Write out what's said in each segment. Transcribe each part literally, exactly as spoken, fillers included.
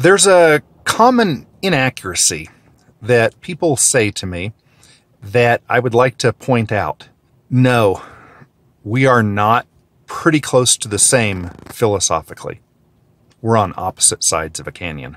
There's a common inaccuracy that people say to me that I would like to point out. No, we are not pretty close to the same philosophically. We're on opposite sides of a canyon.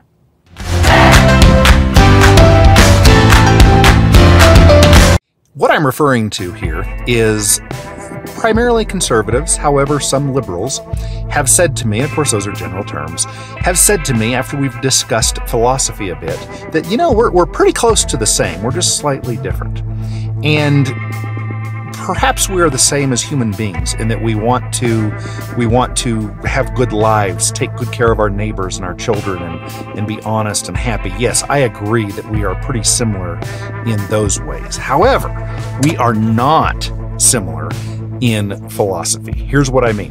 What I'm referring to here is primarily conservatives, however, some liberals have said to me, of course those are general terms, have said to me after we've discussed philosophy a bit, that, you know, we're, we're pretty close to the same, we're just slightly different. And perhaps we are the same as human beings in that we want to we want to have good lives, take good care of our neighbors and our children, and, and be honest and happy. Yes, I agree that we are pretty similar in those ways. However, we are not similar in philosophy. Here's what I mean.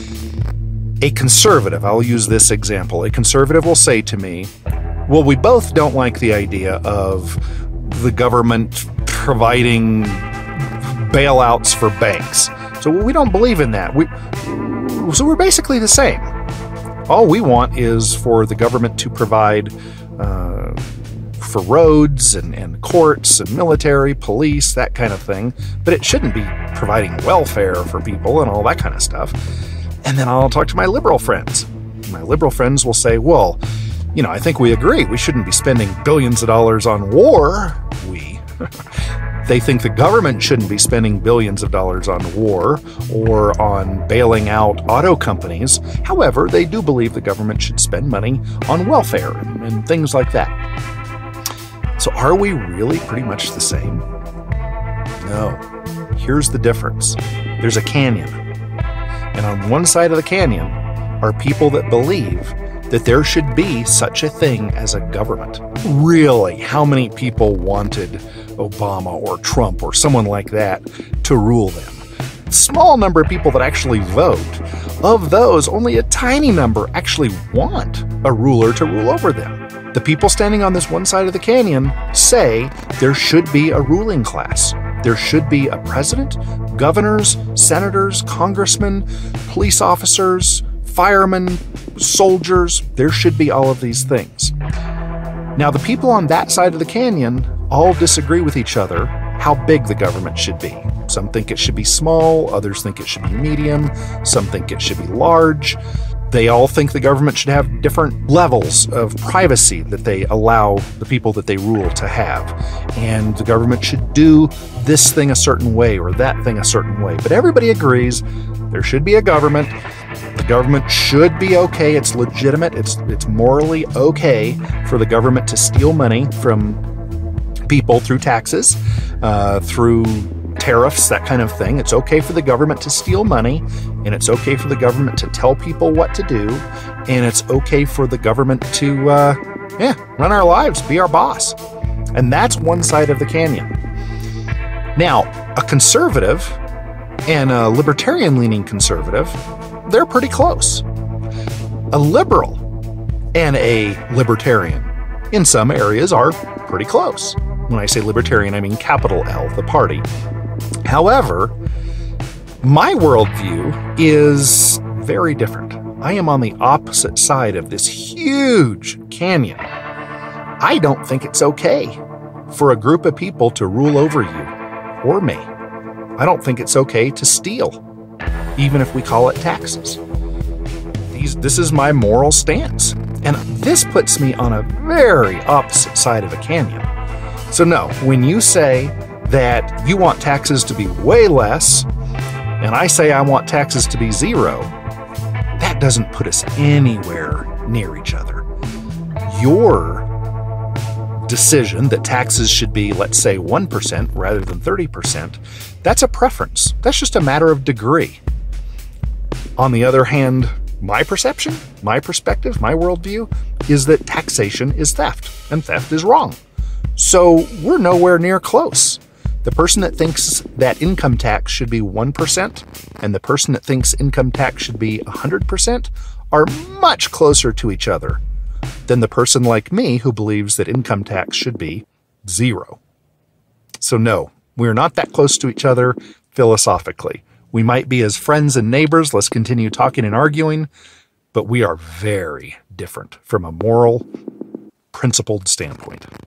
A conservative, I'll use this example, a conservative will say to me, well, we both don't like the idea of the government providing bailouts for banks. So we don't believe in that. We, so we're basically the same. All we want is for the government to provide uh, for roads and, and courts and military, police, that kind of thing. But it shouldn't be providing welfare for people and all that kind of stuff. And then I'll talk to my liberal friends. My liberal friends will say, well, you know, I think we agree. We shouldn't be spending billions of dollars on war. We... They think the government shouldn't be spending billions of dollars on war or on bailing out auto companies. However, they do believe the government should spend money on welfare and, and things like that. So are we really pretty much the same? No. Here's the difference. There's a canyon. And on one side of the canyon are people that believe that there should be such a thing as a government. Really, how many people wanted Obama or Trump or someone like that to rule them? Small number of people that actually vote. Of those, only a tiny number actually want a ruler to rule over them. The people standing on this one side of the canyon say there should be a ruling class. There should be a president, governors, senators, congressmen, police officers, firemen, soldiers. There should be all of these things. Now, the people on that side of the canyon all disagree with each other how big the government should be. Some think it should be small, others think it should be medium, some think it should be large. They all think the government should have different levels of privacy that they allow the people that they rule to have. And the government should do this thing a certain way or that thing a certain way. But everybody agrees there should be a government. The government should be okay. It's legitimate. It's, it's morally okay for the government to steal money from people through taxes, uh, through tariffs, that kind of thing. It's okay for the government to steal money, and it's okay for the government to tell people what to do, and it's okay for the government to, uh, yeah, run our lives, be our boss. And that's one side of the canyon. Now, a conservative and a libertarian-leaning conservative, they're pretty close. A liberal and a libertarian, in some areas, are pretty close. When I say libertarian, I mean capital L, the party. However, my worldview is very different. I am on the opposite side of this huge canyon. I don't think it's okay for a group of people to rule over you or me. I don't think it's okay to steal, even if we call it taxes. These, this is my moral stance. And this puts me on a very opposite side of a canyon. So no, when you say that you want taxes to be way less, and I say I want taxes to be zero, that doesn't put us anywhere near each other. Your decision that taxes should be, let's say, one percent rather than thirty percent, that's a preference. That's just a matter of degree. On the other hand, my perception, my perspective, my worldview is that taxation is theft, and theft is wrong. So we're nowhere near close. The person that thinks that income tax should be one percent and the person that thinks income tax should be one hundred percent are much closer to each other than the person like me who believes that income tax should be zero. So no, we're not that close to each other philosophically. We might be as friends and neighbors, let's continue talking and arguing, but we are very different from a moral, principled standpoint.